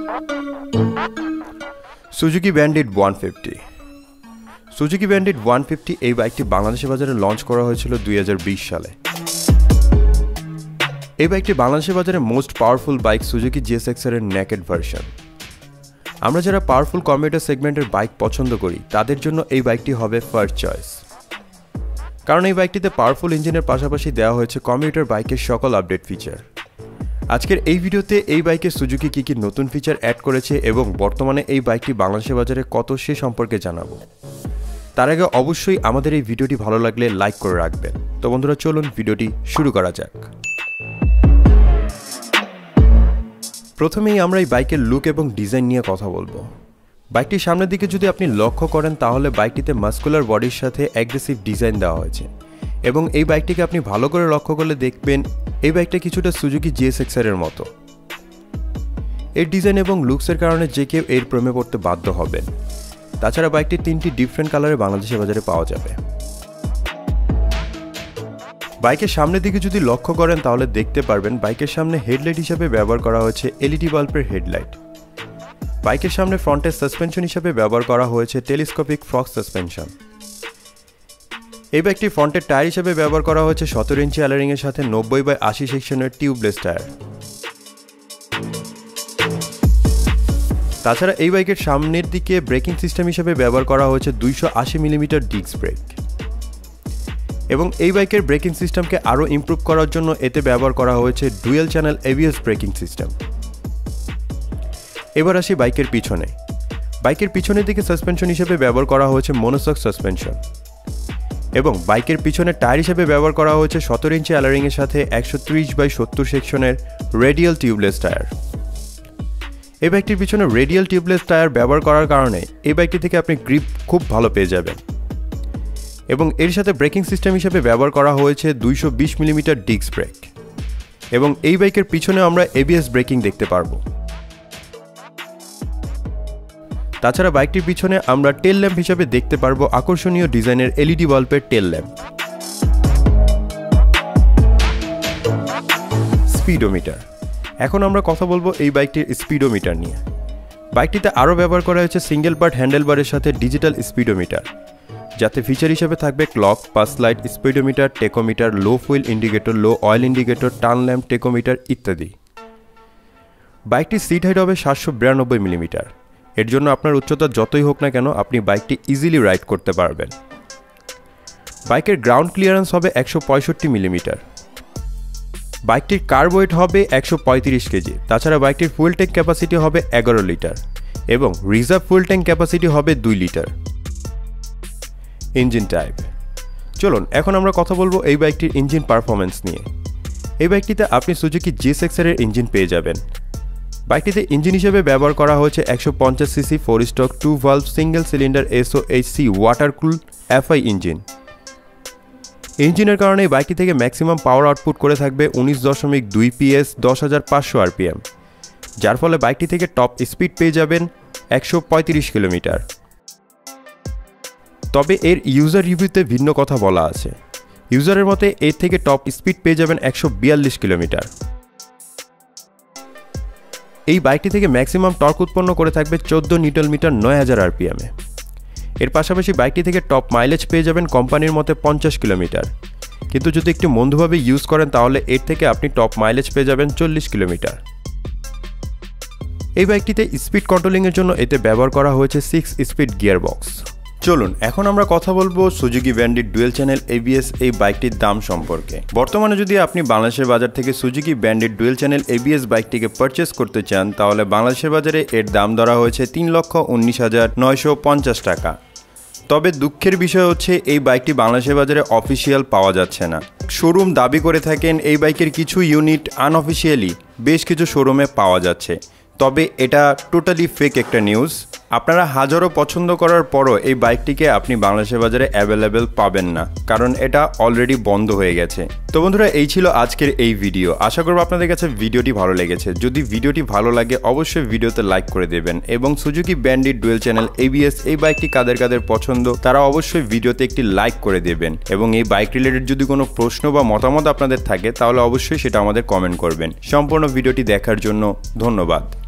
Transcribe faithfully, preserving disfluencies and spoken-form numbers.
Suzuki Bandit one fifty. Suzuki Bandit one fifty এই বাইকটি বাংলাদেশের বাজারে লঞ্চ করা হয়েছিল দুই হাজার বিশ সালে। এই বাইকটি বাংলাদেশের বাজারে most powerful bike Suzuki GSXR এর নেকেড ভার্সন। আমরা যারা পাওয়ারফুল কমিউটার সেগমেন্টের বাইক পছন্দ করি তাদের জন্য এই বাইকটি হবে ফার্স্ট চয়েস, কারণ এই বাইকটিতে পাওয়ারফুল ইঞ্জিনের পাশাপাশি দেওয়া হয়েছে কমিউটার বাইকের সকল আপডেট ফিচার। আজকের এই ভিডিওতে এই বাইকে সুজুকি কী কী নতুন ফিচার অ্যাড করেছে এবং বর্তমানে এই বাইকটি বাংলাদেশের বাজারে কত সে সম্পর্কে জানাবো। তার আগে অবশ্যই আমাদের এই ভিডিওটি ভালো লাগলে লাইক করে রাখবেন। তো বন্ধুরা, চলুন ভিডিওটি শুরু করা যাক। প্রথমেই আমরা এই বাইকের লুক এবং ডিজাইন নিয়ে কথা বলবো। বাইকটির সামনের দিকে যদি আপনি লক্ষ্য করেন তাহলে বাইকটিতে মাস্কুলার বডির সাথে অ্যাগ্রেসিভ ডিজাইন দেওয়া হয়েছে এবং এই বাইকটিকে আপনি ভালো করে লক্ষ্য করলে দেখবেন এই বাইকটা কিছুটা সুজুকি জিএসএক্সআর এর মতো। এর ডিজাইন এবং লুকসের কারণে যে কেউ এর প্রেমে পড়তে বাধ্য হবেন। তাছাড়া বাইকটি তিনটি ডিফারেন্ট কালারে বাংলাদেশের বাজারে পাওয়া যাবে। বাইকের সামনের দিকে যদি লক্ষ্য করেন তাহলে দেখতে পারবেন বাইকের সামনে হেডলাইট হিসেবে ব্যবহার করা হয়েছে এলইডি বাল্বের হেডলাইট। বাইকের সামনে ফ্রন্টের সাসপেনশন হিসেবে ব্যবহার করা হয়েছে টেলিস্কোপিক ফ্রক সাসপেনশন। এই বাইকটি ফ্রন্টের টায়ার হিসেবে ব্যবহার করা হয়েছে সতেরো ইঞ্চি অ্যালারিং এর সাথে নব্বই বাই আশি সেকশনের টিউবলেস টায়ার। তাছাড়া এই বাইকের সামনের দিকে ব্রেকিং সিস্টেম হিসেবে ব্যবহার করা হয়েছে দুইশো আশি মিলিমিটার ডিস্ক ব্রেক এবং এই বাইকের ব্রেকিং সিস্টেমকে আরও ইমপ্রুভ করার জন্য এতে ব্যবহার করা হয়েছে dual channel ABS braking system. এবার আসি বাইকের পিছনে। বাইকের পিছনের দিকে সাসপেনশন হিসেবে ব্যবহার করা হয়েছে মনোসক সাসপেনশন এবং বাইকের পিছনে টায়ার হিসেবে ব্যবহার করা হয়েছে সতেরো ইঞ্চি অ্যালারিং এর সাথে একশো ত্রিশ বাই সত্তর সেকশনের রেডিয়াল টিউবলেস টায়ার। এই বাইকটির পিছনে রেডিয়াল টিউবলেস টায়ার ব্যবহার করার কারণে এই বাইকটি থেকে আপনি গ্রিপ খুব ভালো পেয়ে যাবেন এবং এর সাথে ব্রেকিং সিস্টেম হিসেবে ব্যবহার করা হয়েছে দুইশো বিশ মিলিমিটার ডিস্ক ব্রেক এবং এই বাইকের পিছনে আমরা এবিএস ব্রেকিং দেখতে পারবো। তাছাড়া বাইকটির পিছনে আমরা টেল ল্যাম্প হিসেবে দেখতে পারবো আকর্ষণীয় ডিজাইনের এলইডি বাল্বের টেল ল্যাম্প। স্পিডোমিটার। এখন আমরা কথা বলবো এই বাইকটির স্পিডোমিটার নিয়ে। বাইকটিতে আরও ব্যবহার করা হয়েছে সিঙ্গেল পার্ট হ্যান্ডেলবারের সাথে ডিজিটাল স্পিডোমিটার, যাতে ফিচার হিসেবে থাকবে clock, pass light, speedometer, tachometer, low fuel indicator, low oil indicator, turn lamp, tachometer ইত্যাদি। বাইকটির সিট হাইট হবে সাতশো বিরানব্বই মিলিমিটার। এর জন্য আপনার উচ্চতা যতই হোক না কেন আপনি বাইকটি ইজিলি রাইড করতে পারবেন। বাইকের গ্রাউন্ড ক্লিয়ারেন্স হবে একশো পঁয়ষট্টি মিলিমিটার। বাইকটির কার্ব ওয়েট হবে একশো পঁয়ত্রিশ কেজি। তাছাড়া বাইকটির ফুয়েল ট্যাঙ্ক ক্যাপাসিটি হবে এগারো লিটার এবং রিজার্ভ ফুয়েল ট্যাঙ্ক ক্যাপাসিটি হবে দুই লিটার। Engine type. চলুন এখন আমরা কথা বলবো এই বাইকটির ইঞ্জিন পারফরমেন্স নিয়ে। এই বাইকটিতে আপনি সুজুকি জিএসএক্সআর এর ইঞ্জিন পেয়ে যাবেন। বাইকটিতে ইঞ্জিন হিসেবে ব্যবহার করা হয়েছে একশো পঞ্চাশ CC four stroke two valve single cylinder SOHC water cool FI engine. ইঞ্জিনের কারণে এই বাইকটি থেকে ম্যাক্সিমাম পাওয়ার আউটপুট করে থাকবে উনিশ দশমিক দুই পিএস দশ হাজার পাঁচশো আরপিএম, যার ফলে বাইকটি থেকে টপ স্পিড পেয়ে যাবেন একশো পঁয়ত্রিশ কিলোমিটার। তবে এর ইউজার রিভিউতে ভিন্ন কথা বলা আছে। ইউজারের মতে এর থেকে টপ স্পিড পেয়ে যাবেন একশো বিয়াল্লিশ কিলোমিটার। এই বাইকটি থেকে ম্যাক্সিমাম টর্ক উৎপন্ন করে থাকবে চোদ্দ নিউটন মিটার নয় হাজার আরপিএমে। এর পাশাপাশি বাইকটি থেকে টপ মাইলেজ পেয়ে যাবেন কোম্পানির মতে পঞ্চাশ কিলোমিটার, কিন্তু যদি একটু মন্দভাবে ইউজ করেন তাহলে এর থেকে আপনি টপ মাইলেজ পেয়ে যাবেন চল্লিশ কিলোমিটার। এই বাইকটিতে স্পিড কন্ট্রোলিংয়ের জন্য এতে ব্যবহার করা হয়েছে সিক্স স্পিড গিয়ার বক্স। চলুন এখন আমরা কথা বলবো Suzuki Bandit dual channel ABS এই বাইকটির দাম সম্পর্কে। বর্তমানে যদি আপনি বাংলাদেশের বাজার থেকে Suzuki Bandit dual channel ABS বাইকটিকে পারচেস করতে চান তাহলে বাংলাদেশের বাজারে এর দাম ধরা হয়েছে তিন লক্ষ উনিশ হাজার নয়শো পঞ্চাশ টাকা। তবে দুঃখের বিষয় হচ্ছে এই বাইকটি বাংলাদেশের বাজারে অফিসিয়াল পাওয়া যাচ্ছে না। শোরুম দাবি করে থাকেন এই বাইকের কিছু ইউনিট আনঅফিসিয়ালি বেশ কিছু শোরুমে পাওয়া যাচ্ছে, তবে এটা টোটালি ফেক একটা নিউজ। আপনারা হাজারো পছন্দ করার পরও এই বাইকটিকে আপনি বাংলাদেশের বাজারে অ্যাভেলেবেল পাবেন না, কারণ এটা অলরেডি বন্ধ হয়ে গেছে। তো বন্ধুরা, এই ছিল আজকের এই ভিডিও। আশা করব আপনাদের কাছে ভিডিওটি ভালো লেগেছে। যদি ভিডিওটি ভালো লাগে অবশ্যই ভিডিওতে লাইক করে দেবেন এবং Suzuki Bandit dual channel ABS এই বাইকটি কাদের কাদের পছন্দ তারা অবশ্যই ভিডিওতে একটি লাইক করে দেবেন এবং এই বাইক রিলেটেড যদি কোনো প্রশ্ন বা মতামত আপনাদের থাকে তাহলে অবশ্যই সেটা আমাদের কমেন্ট করবেন। সম্পূর্ণ ভিডিওটি দেখার জন্য ধন্যবাদ।